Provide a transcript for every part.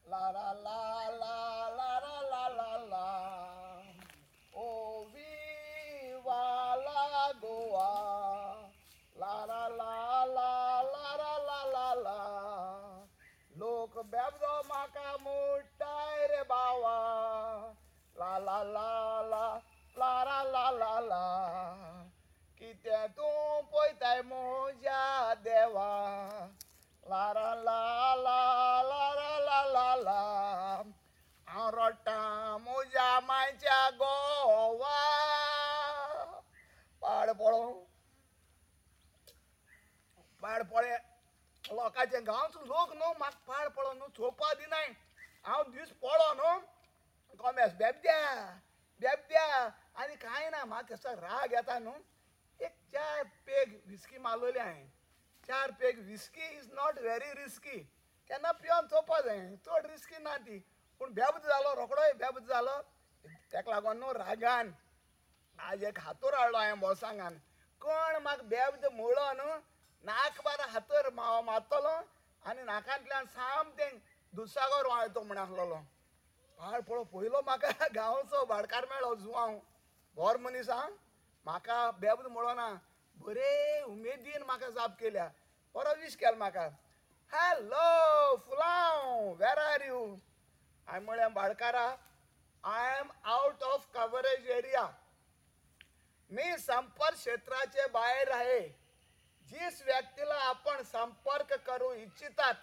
La la la la la la la la la. Oh, viva la Goa. La la la la la la la la la. लोक बेबदो माका मोठाय रे बावा. La la la la la la la la la. किते तूं पळयताय म्हज्या देवा. La la la la la la la la la. हांव रडटा म्हज्या मायच्या गोवा. पाड पळो पाड पळे लोकांचे गांवचो लोक न्हू म्हाका पाड पळो न्हू चोवपा दिनाय. हांव दीस पळो न्हू गोमेस बेबद्या बेबद्या आनी कांय ना. म्हाका असो राग येता न्हू. एक 4 पेग विस्की मारलोली हांवें. 4 peg whisky is not very risky. केन्ना पिवन चोवपा जाय. चड रिस्की ना ती. पूण बेबद जालो रोकडोय बेबद जालो. ताका लागून न्हू रागान आज एक हातोर हाडलो हांवें बोळसांगान. कोण म्हाका बेबद मोळो न्हू नाक बारा हातोर मारतलो आनी नाकांतल्यान सामकें दुसागोर वाळतो म्हण आसलोलो. पाड पळो पयलो म्हाका गांवचो भाटकार मेळ्ळो जुवांव. बोर मनीस आं. म्हाका बेबद म्हणलो ना. बरे उमेदीन म्हाका जाप केल्या. बरो विश केलो म्हाका. हॅलो फुलांव वेर आर यू. हांवें म्हळें भाटकारा I am out of coverage area. मी संपर्क क्षेत्राचे बाहेर आहे. जिस व्यक्तीला आपण संपर्क करू इच्छितात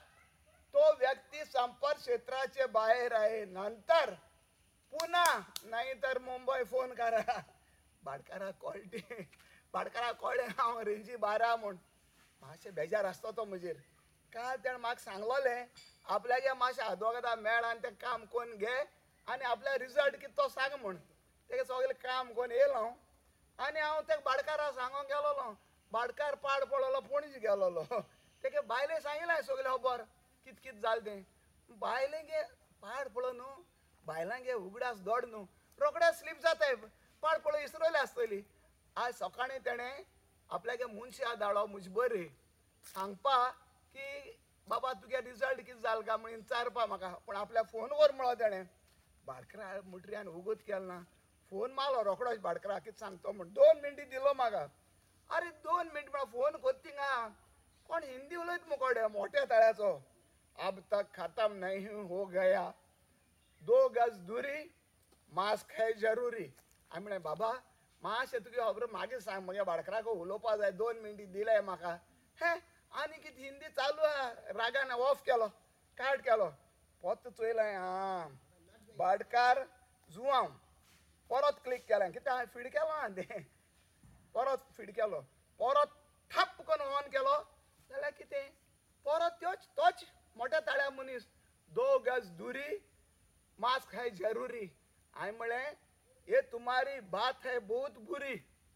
तो व्यक्ती संपर्क क्षेत्राचे बाहेर आहे. नंतर पुन्हा नाहीतर मुंबई फोन करा. भाटकारा कळटी भाटकारा कळ्ळें हांव रेंजी बारा म्हूण. मातशें बेजार आसता तो म्हजेर. काल ताणें म्हाका सांगलोलें आपल्यागे मातशें आदवोगादा मेळ आनी तें काम कोन्न घे आनी आपल्या रिजल्ट कितें तो सांग म्हूण. तेगे सगळें काम कोन्न येयलो आनी हांव तेका भाटकारा सांगोंक गेलोलो. भाटकार पाड पडलोलो पणजे गेलोलो. तेगे बायले सांगिलें हांवें सगळें खबर कितें कितें जालें तें. बायलेंगे पाड पळो न्हू बायलांगे उगडास दोड न्हू रोखडेच स्लीप जाताय. पाड पळो इसरोली आसतली. आज सकाळीं तेणें आपल्यागे मुनशा धाडलो म्हजे बरें सांगपा की बाबा तुगे रिजल्ट कितें जालो काय म्हण विचारपा म्हाका. पूण आपल्या फोनवर म्हणलो तेणें. भाटकारा मुटरी आनी उगोत केलो ना. फोन मारलो रोखडोच भाटकारा कितें सांगतो म्हण. 2 मिनटी दिलो म्हाका. अरे 2 मिनट म्हणून फोन कोत्ता थिंगा. कोण हिंदी उलयता मुकोडे मोठ्या तळ्याचो. अब तक खत्म नहीं हो गया. 2 गज दूरी मास्क है जरुरी. हांवें म्हळें बाबा मातशें तुगे खबर मागीर सांग म्हज्या भाटकाराक उलोवपा जाय. 2 मिनटी दिले म्हाका. हे आनी कितें हिंदी चालू आहा. रागान ऑफ केलो काट केलो. पोत्त चोयलें आं भाटकार जुवांव. परत क्लिक केलें कितें हांवें फीड केलो आं तें. परत फीड केलो. परत ठप करून ऑन केलो जाल्यार कितें परत तोच मोठ्या ताळ्या मनीस. 2 गज दूरी मास्क है जरुरी. हांवें म्हळें ये तुम्हारी बात है बहुत बुरी.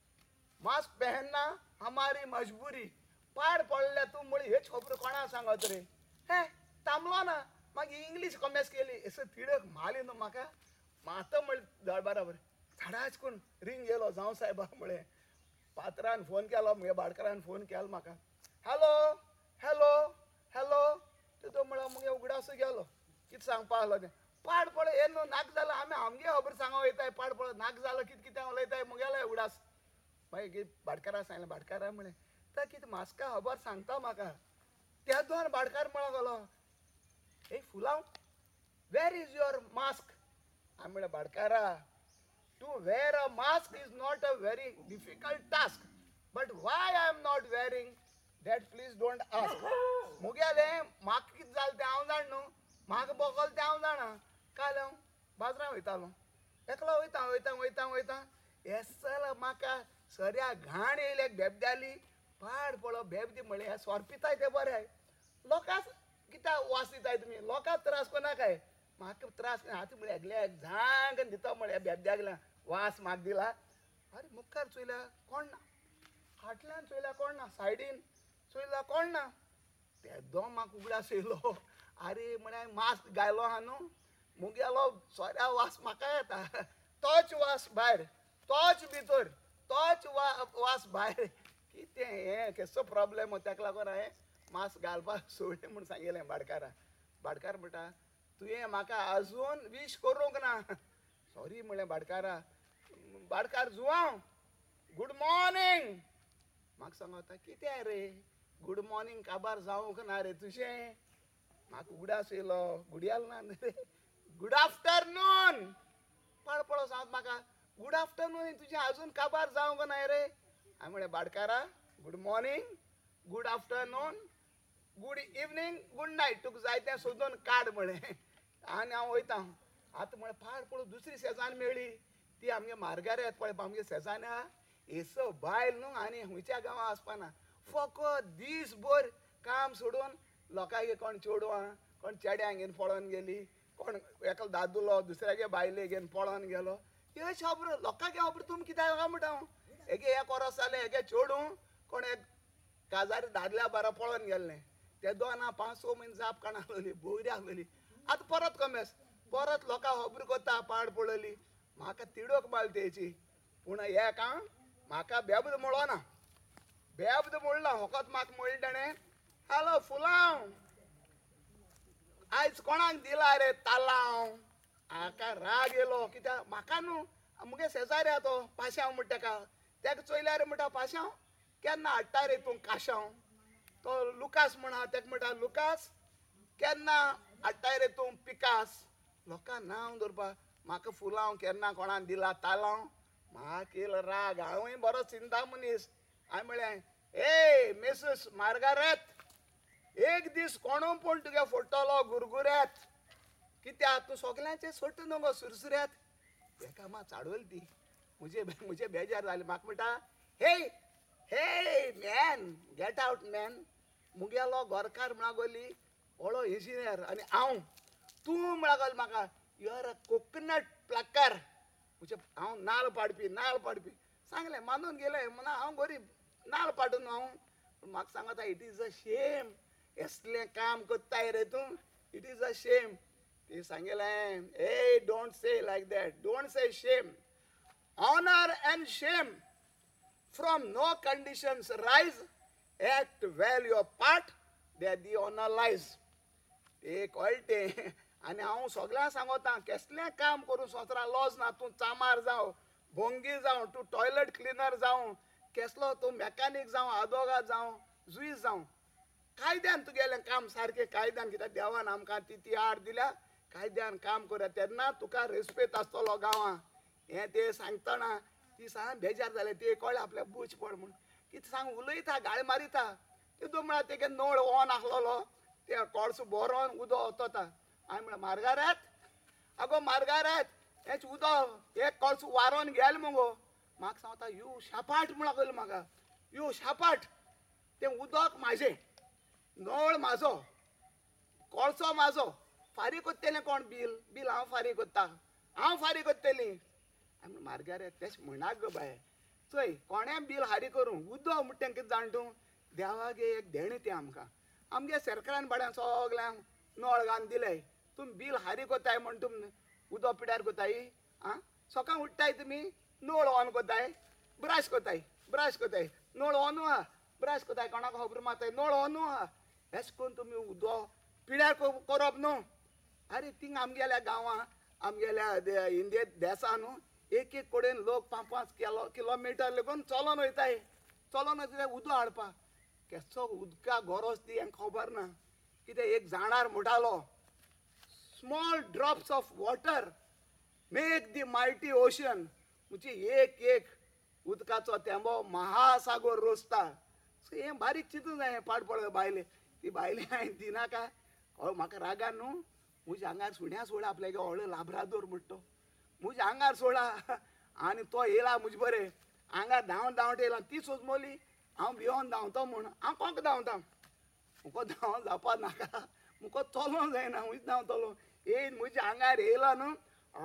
मास्क पहनना हमारी मजबूरी. पाड पडले तूं म्हळी हेच खबर कोणा सांगत रे. हे थांबलो ना. मागीर इंग्लीश कमेस केली. असो तिडक मारली न्हू म्हाका. मात म्हळ्ळें बराबर झाडाच करून रिंग येयलो जावं सायबा म्हळें. पात्रान फोन केलो म्हगे भाटकारान फोन केलो म्हाका. हॅलो हॅलो हॅलो तो म्हळ्यार मुगे उगडास गेलो. कितें सांगपा आसलो तें. पाड पळय हे न्हू नाक जालो आमगे खबर सांगो वयताय. पाड पळय नाक जालो कितें कितें उलयताय मुगेले उगडास. मागीर भाटकारा सांगलें. भाटकारा म्हळें तर कितें मास्का खबर सांगता म्हाका. त्या दोन भाटकार म्हणून गेलो ए फुलांव वेर इज युअर मास्क. हांवें म्हळें भाटकारा to wear a mask is not a very difficult task. But why I am not wearing that please don't ask. मुगेले म्हाका कितें जालें तें हांव जाण न्हू. म्हाका बोगल तें हांव जाणा. काल हांव बाजरां वयतालो. एकलो वयता वयता वयता वयता येसल म्हाका सऱ्या घाण येयले बेबद्याली. पाड पळो बेबदी म्हळें हे सोर पिताय ते बरें. लोकांक कित्याक वास दिताय तुमी. लोकांक त्रास कोनाकाय. म्हाका त्रास आतां म्हळ्यार एकल्याक झांग दिता म्हळ्यार बेबद्याक वास म्हाका दिला. अरे मुखार चोयल्या कोण ना. फाटल्यान चोयल्या कोण ना. सायडीन चोयल्या कोण ना. तेदो म्हाका उगडास येयलो. अरे म्हळ्यार मास्क घायलो आहा न्हू मुगेलो सोऱ्या वास म्हाका येता. तोच वास भायर तोच भितर तोच वास भायर. कितें हें केसो प्रॉब्लेम ताका लागून हांवें मास्क घालपाक सोडलें म्हूण सांगिल्लें भाटकारा. भाटकार म्हणटा तुवें म्हाका अजून विश करूंक ना. सॉरी म्हळें भाटकारा. भाटकार जुवांव, गुड मॉर्निंग. म्हाका सांगता कितें रे, गुड मॉर्निंग काबार जावंक ना रे तुजें. म्हाका उडास येयलो, गुडियाल ना रे. Good afternoon. पळो सांगता म्हाका गुड आफ्टरनून तुजें अजून काबार जावंक ना रे. हांवें म्हळें भाटकारा, good morning, good afternoon, good evening, good night, तुका जाय तें सोदून काड म्हळें. आनी हांव वयता. आतां म्हळें फाट पळोवन दुसरी शेजान मेळ्ळी. ती आमगे मार्गार येत पळय आमगे शेजान आहा, एसो बायल न्हू आनी हुंयच्या गांवां वचपाना. फकत दीसभर काम सोडून लोकांगे कोण चेडवां कोण चेड्यांक घेवन पळोवन गेली, कोण एका दादुलो दुसऱ्यागे बायले घेवन पळोवन गेलो. हे खबर लोकांगे खबर तुमी कित्याक काय म्हणटा हांव. हेगे एक वरोस जालें हेगे चेडूं कोण एक काजारी दादल्या बारा पळोवन गेल्लें. ते 2-5 म्हयने जाप काण आसलोली, बोगरी आसलोली. आतां परत कमेस परत लोकां खबर कोत्ता पाड पडलोली. म्हाका तिडोक माल तेची. पूण हे का म्हाका बेबद म्हणलो ना. बेबद म्हणला फकत म्हाका म्हणलें ताणें, हॅलो फुलांव, आयज कोणाक दिला रे तालांव. हाका राग येयलो. कित्याक म्हाका न्हू मुगे शेजारी तो पाशांव म्हणटा ताका. तेका चोयल्यार म्हणटा पाशांव केन्ना हाडटा रे तूं काशांव. तो लुकास म्हण आहा तेका म्हणटा लुकास केन्ना हाडटाय रे तूं पिकास. लोकां नांव दवरपा. म्हाका फुलांव केन्ना कोणान दिला तालांव. म्हाका येयलो राग. हांवूय बरो चिंता मनीस. हांवें म्हळें ए मिसेस मार्गारेत, एक दीस कोणू पूण तुगे फोडटलो गुरगुऱ्यात. कित्याक तूं सगल्यांचें सोडटा न्हू गो सुरसुऱ्यात. तेका मात चाडवली ती. म्हजे बेजार जालें. म्हाका म्हणटा hey hey man get out man. मुगेलो गोरकार म्हणागोली व्हडलो इंजिनियर आनी हांव तूं म्हणागोली म्हाका you are a coconut plucker. हांव नाल्ल पाडपी सांगलें मानून गेलें. म्हणा हांव गरीब नाल्ल पाडून हांव. म्हाका सांगता इट इज अ शेम असलें काम कोत्ताय रे तूं. It is a shame. ती सांगलें ए don't say like that, don't say shame. Honour and shame from no conditions rise. Act well your part that the honour lies. ते कळटें. आनी हांव सगळ्यांक सांगता कसलें काम करूं सोंसरा लॉस ना. तूं चामार जावं, भोंगी जावं, तूं टॉयलेट क्लिनर जावं, कसलो तूं मॅकॅनीक जावं, आदोगाद जावं, जुईज जावं, कायद्यान तुगेलें काम सारकें कायद्यान. कित्याक देवान आमकां ती आड दिल्या कायद्यान काम करूया तेन्ना तुका रेस्पेक्ट आसतलो गांवां. हें ते सांगतना ती सांग बेजार जालें. ते कळ्ळें आपल्याक बूच पड म्हूण. कितें सांग उलयता गाळी मारिता. तितून म्हळ्यार तेगे नळ ऑन आसलोलो. ते कोळसो बोरोन उदो वतता. हांवें म्हळें मार्गारेत, आगो मार्गारेत हेच उदक एक कोळसो वारोन गेल मुगो. म्हाका सांगता यू शापाट म्हण लागलो म्हाका. यू शापाट. तें उदक म्हाजें, नळ म्हाजो, कोळसो म्हाजो. फारीक कोत्तेलें कोण बील हांव फारीक कोत्ता. हांव फारीक कोत्तेलीं. हांवें मार्गारेत तेश म्हणाक गो बाये. चोय कोणें बील हारी करूं उदक म्हणटा कितें जाण तूं. देवागे एक देणे तें आमकां. आमगे सरकारान बाड्यां सगल्यांक नळ घालन दिले. तुमी बील हारी कोताय म्हण तुमी उदक पिड्यार कोताय. आं सकाळ उठताय तुमी नळ ऑन कोताय, ब्रश कोताय. नळ ऑन आहा ब्रश कोताय. कोणाक खबर माताय नळ ऑन आहा. हेच करून तुमी उदक पिड्यार करप न्हू. अरे थिंग आमगेल्या गांवां आमगेल्या इंडिये देसा न्हू एक कडेन लोक 5-5 किलोमिटर लेगून चलोन वयताय. चलोन वयता उदक हाडपा. केसो उदका गरज ती हेंका खबर ना. कितें एक जाणार म्हणटालो small drops of water make the mighty ocean. म्हणजे एक उदकाचो थेंबो महासागर रोसता. सो हें बारीक चिंतूंक जाय. पाड पडलो बायले. ती बायले हांवें दिनाका. म्हाका रागान न्हू म्हज्या आंगार सुण्या सोडा. आपल्यागे व्हडलो लाब्रादोर म्हणटा तो म्हज्या आंगार सोडा. आनी तो येयला म्हजे बरें आंगार धांवट येयला. ती सोजमोली हांव भिवोन धांवतो म्हूण. हांव कोंक धांवता. मुको धांव जावपा नाका. मुको चलोंक जायना. हुंयच धांवतलो. येयन म्हज्या आंगार येयला न्हू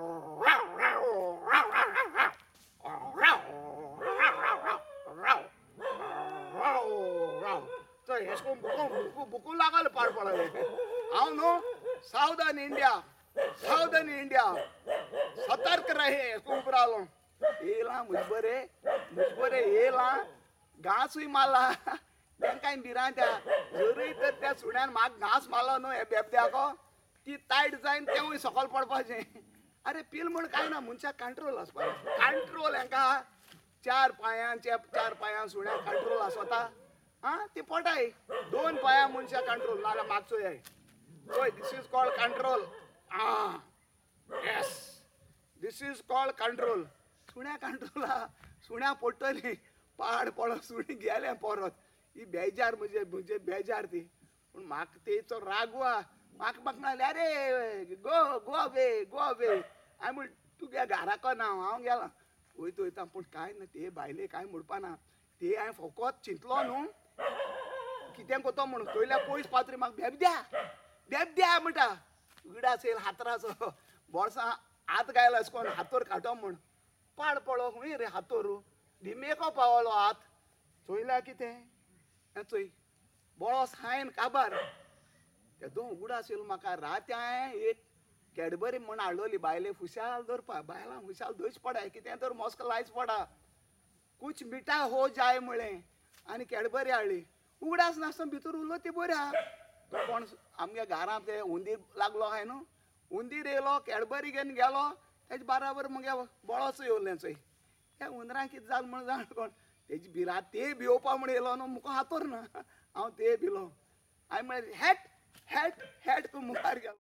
चोय एश कोन्न बुकू लागल पाड पडले. हांव न्हू सावदर्न इंडिया सतर्क रहे कुंपरालो. येयला म्हजे बरें येयला. घासूय मारला. तेंकाय भिरांत्या जरूय तर त्या सुण्यान म्हाका घास मारलो न्हू हे बेबद्याको की टायट जायन तेवूय सकल पडपाचें अरे पील म्हण काय ना मनशाक कंट्रोल आसपाक कंट्रोल हांकां चार पांयां सुण्या कंट्रोल आसता आं ती पटाय 2 पांयां मनशाक कंट्रोल नाल्यार मागचो जाय पळय दिस इज कॉल्ड कंट्रोल आं yes this is called control सुण्या कंट्रोला सुण्या पडटली पाड पडो सुणी गेले परत ही बेजार म्हणजे बेजार ती पूण म्हाका तेचो रागवा म्हाका नाल्या अरे गो अवे हांवें म्हण तुगे घराको ना हांव गेला वयता वयता पूण कांय ना ते बायले कांय म्हणपा ना ते हांवें फकत चिंतलो न्हू कितें कोतो म्हणून पयल्या पयस पावतरी म्हाका भेप द्या म्हणटा उगडा असेल हातराचो बोळसा हात गायलो अशें कोन्न हातोर काडो म्हण पाड पडलो खंय रे हातोर धिमेको पावलो हात चोयल्या कितें हें चोय बोळस हायन काबार तेदो उगडा आशिल्लो म्हाका रात हांवें एक कॅडबरी म्हण हाडलोली बायले खुशाल दवरपा बायलां खुशाल धोयच पडाय कितें तर मस्क लायच पडा कुछ मिठा हो जाय म्हळें आनी कॅडबरी हाडली उगडास नासतना भितर उरलो ती बरी आहा तो कोण आमगे घरांत ते हुंदीर लागलो आहाय न्हू हुंदीर येयलो कॅडबरी घेवन गेलो तेजे बाराबर मगे बोळोस येवलें चोय त्या हुंदराक कितें जालें म्हण जाण कोण तेजी भिरांत ते भिवपा म्हण येयलो न्हू मुको हातोर ना हांव ते भिलो हांवें म्हळें हेट करून मुखार गेलो